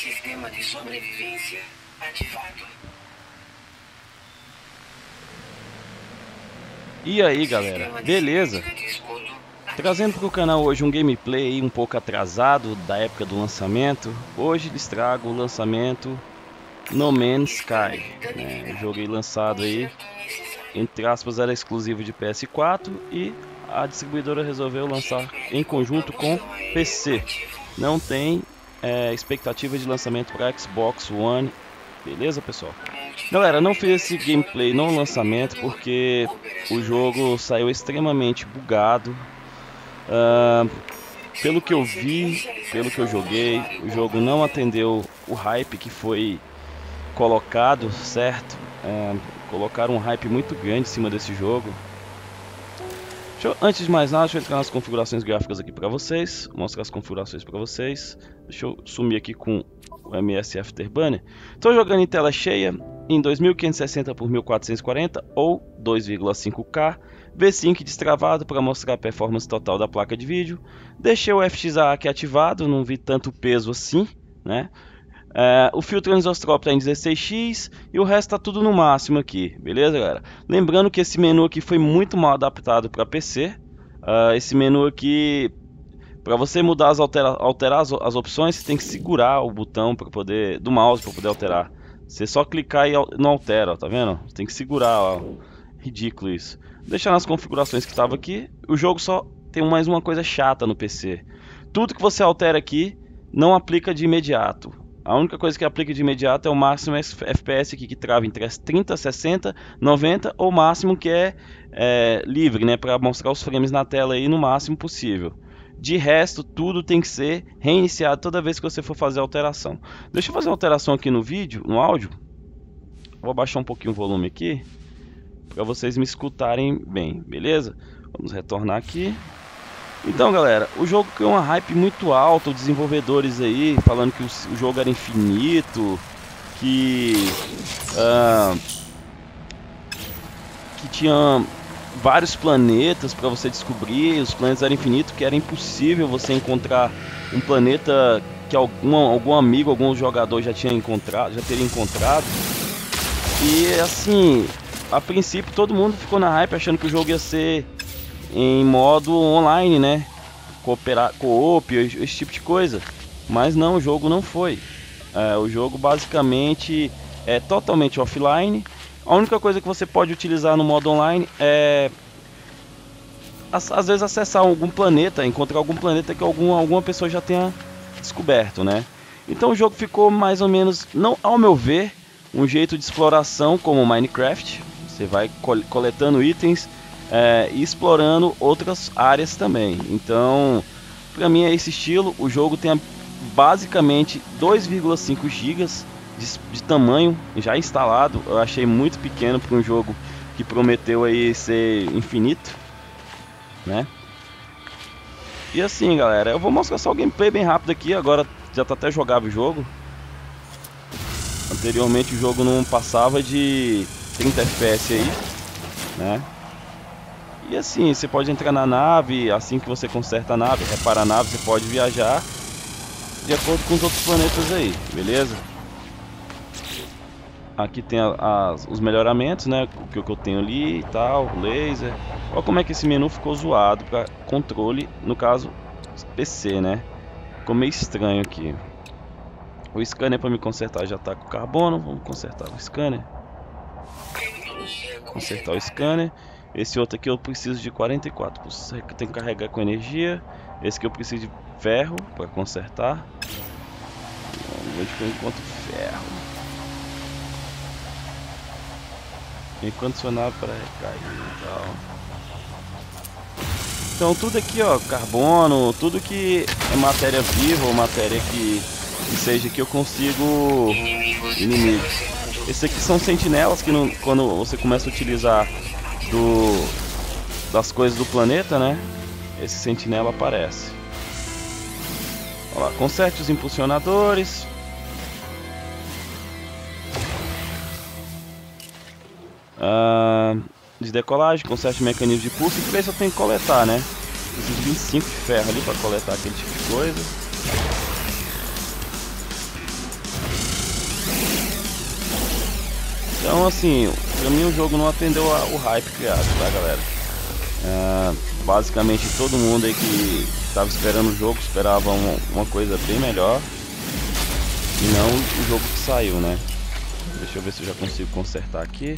Sistema de sobrevivência ativado. E aí galera, beleza? Trazendo para o canal hoje um gameplay um pouco atrasado da época do lançamento. Hoje lhes trago o lançamento No Man's Sky, né? O jogo aí lançado aí, entre aspas, era exclusivo de PS4 e a distribuidora resolveu lançar em conjunto com PC. Não tem expectativa de lançamento para Xbox One, beleza pessoal? Galera, não fiz esse gameplay no lançamento porque o jogo saiu extremamente bugado. Pelo que eu vi, pelo que eu joguei, o jogo não atendeu o hype que foi colocado, certo? Colocaram um hype muito grande em cima desse jogo. Antes de mais nada, deixa eu entrar nas configurações gráficas aqui para vocês, mostrar as configurações para vocês. Deixa eu sumir aqui com o MS Afterburner. Estou jogando em tela cheia em 2560 por 1440 ou 2,5K, V-Sync destravado para mostrar a performance total da placa de vídeo. Deixei o FXAC ativado, não vi tanto peso assim, né? O filtro anisotrópico está em 16x e o resto está tudo no máximo aqui, beleza galera? Lembrando que esse menu aqui foi muito mal adaptado para PC. Esse menu aqui, para você mudar alterar as opções, você tem que segurar o botão do mouse para poder alterar. Você só clicar e não altera, ó, tá vendo? Você tem que segurar, ó. Ridículo isso. Vou deixar nas configurações que estava aqui. O jogo só tem mais uma coisa chata no PC. Tudo que você altera aqui não aplica de imediato. A única coisa que aplica de imediato é o máximo FPS aqui, que trava entre as 30, 60, 90 ou o máximo que é livre, né, para mostrar os frames na tela aí no máximo possível. De resto, tudo tem que ser reiniciado toda vez que você for fazer a alteração. Deixa eu fazer uma alteração aqui no vídeo, no áudio. Vou abaixar um pouquinho o volume aqui para vocês me escutarem bem, beleza? Vamos retornar aqui. Então galera, o jogo criou uma hype muito alta, os desenvolvedores aí falando que o jogo era infinito, que tinha vários planetas para você descobrir, os planetas eram infinitos, que era impossível você encontrar um planeta que algum amigo, algum jogador já teria encontrado. E assim, a princípio todo mundo ficou na hype achando que o jogo ia ser em modo online, né? Co-op, esse tipo de coisa. Mas não, o jogo não foi. O jogo basicamente é totalmente offline. A única coisa que você pode utilizar no modo online é às vezes acessar algum planeta, encontrar algum planeta que alguma pessoa já tenha descoberto, né? Então o jogo ficou mais ou menos, não, ao meu ver, um jeito de exploração como Minecraft. Você vai coletando itens e explorando outras áreas também. Então, para mim é esse estilo. O jogo tem basicamente 2,5 GB de tamanho já instalado. Eu achei muito pequeno para um jogo que prometeu aí ser infinito, né? E assim galera, eu vou mostrar só o gameplay bem rápido aqui. Agora já tá até jogável o jogo. Anteriormente o jogo não passava de 30 FPS aí, né? E assim, você pode entrar na nave, assim que você conserta a nave, repara a nave, você pode viajar de acordo com os outros planetas aí, beleza? Aqui tem os melhoramentos, né? O que eu tenho ali e tal, laser. Olha como é que esse menu ficou zoado para controle, no caso PC, né? Ficou meio estranho aqui. O scanner para me consertar já tá com carbono, vamos consertar o scanner. Consertar o scanner. Esse outro aqui eu preciso de 44, tem que carregar com energia. Esse aqui eu preciso de ferro para consertar. Vamos ver enquanto ferro. Enquanto condicionado para recair e tal. Então tudo aqui, ó, carbono, tudo que é matéria viva ou matéria que seja que eu consigo inimigos. Esses aqui são sentinelas que quando você começa a utilizar das coisas do planeta, né? Esse sentinela aparece. Olha lá, conserte os impulsionadores. De decolagem, conserte mecanismo de pulso. E por isso eu tenho que coletar, né? Preciso de 25 de ferro ali para coletar aquele tipo de coisa. Então assim, pra mim o jogo não atendeu o hype criado, tá galera? Basicamente todo mundo aí que estava esperando o jogo esperava uma coisa bem melhor e não o jogo que saiu, né? Deixa eu ver se eu já consigo consertar aqui.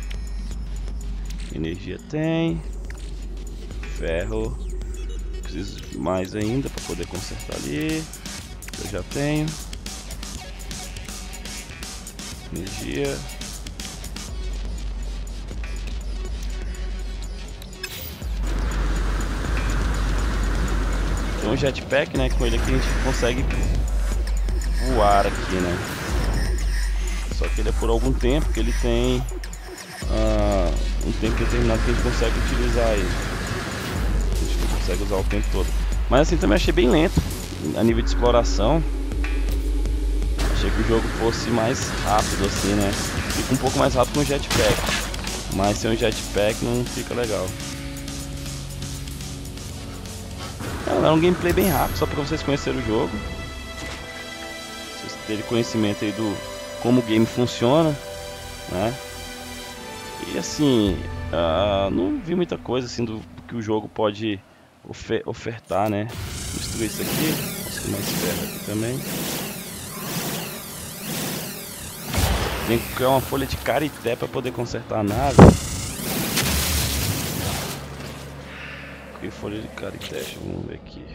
Energia tem, ferro, preciso mais ainda para poder consertar ali. Eu já tenho energia. Tem um jetpack, né? Com ele aqui a gente consegue voar aqui, né? Só que ele é por algum tempo, que ele tem um tempo determinado que a gente consegue utilizar ele. A gente não consegue usar o tempo todo. Mas assim, também achei bem lento a nível de exploração. Achei que o jogo fosse mais rápido assim, né? Fica um pouco mais rápido com o jetpack, mas sem o jetpack não fica legal. É um gameplay bem rápido, só para vocês conhecerem o jogo. Vocês terem conhecimento aí do como o game funciona, né? E assim, não vi muita coisa assim do que o jogo pode ofertar, né? Vou destruir isso aqui, posso ir mais perto aqui também. Tem que criar uma folha de carité para poder consertar a nave. Que folha de carité, vamos ver aqui.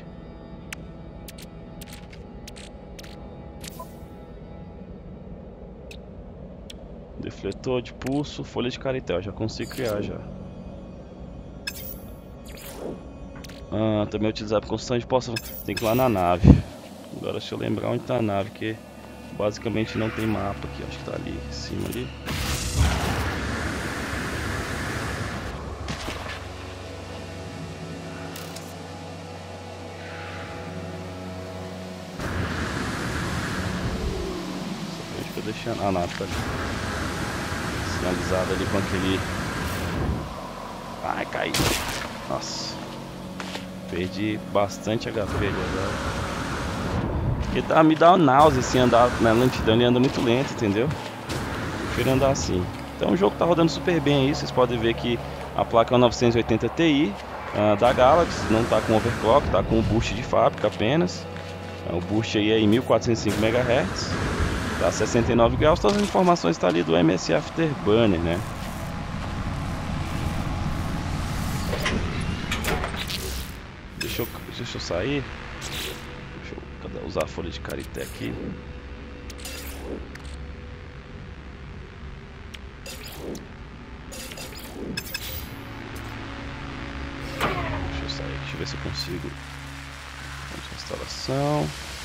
Defletor de pulso, folha de carité, eu já consigo criar já. Também utilizar para construção de poça, tem que ir lá na nave. Agora deixa eu lembrar onde está a nave, que basicamente não tem mapa aqui, acho que está ali em cima ali. Deixando a nave tá ali sinalizada ali com aquele. Ai, caiu. Nossa, perdi bastante HP ali agora. Porque me dá uma náusea assim, andar na lentidão, ele anda muito lento, entendeu? Prefiro andar assim. Então o jogo tá rodando super bem aí, vocês podem ver que a placa é uma 980 Ti da Galaxy, não tá com overclock, tá com o boost de fábrica apenas. O boost aí é em 1405 MHz. Tá 69 graus, todas as informações estão ali do MS Afterburner, né? Deixa eu sair. Deixa eu usar a folha de carité aqui. Deixa eu sair, deixa eu ver se eu consigo. Instalação.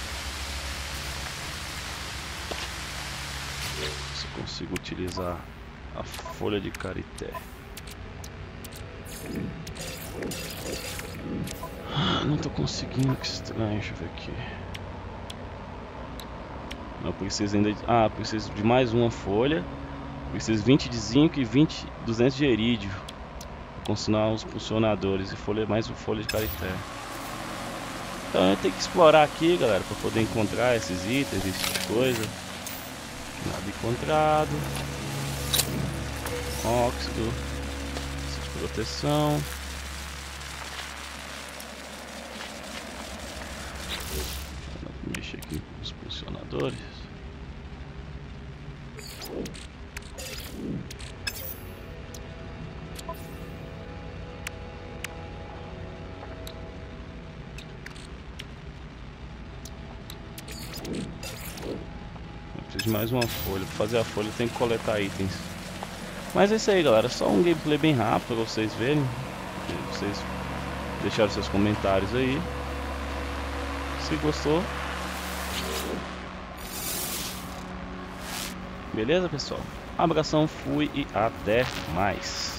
Consigo utilizar a folha de carité. Não tô conseguindo, que estranho. Deixa eu ver aqui. Não preciso ainda. Preciso de mais uma folha. Preciso 20 de zinco e 200 de erídio. Consinar os funcionadores e mais uma folha de carité. Então eu tenho que explorar aqui, galera, para poder encontrar esses itens, esse tipo de coisa. Nada encontrado. Óxido. De proteção. Vou mexer aqui com os funcionadores. De mais uma folha. Para fazer a folha tem que coletar itens. Mas é isso aí, galera. Só um gameplay bem rápido para vocês verem. Vocês deixaram seus comentários aí. Se gostou. Beleza, pessoal? Abração, fui e até mais.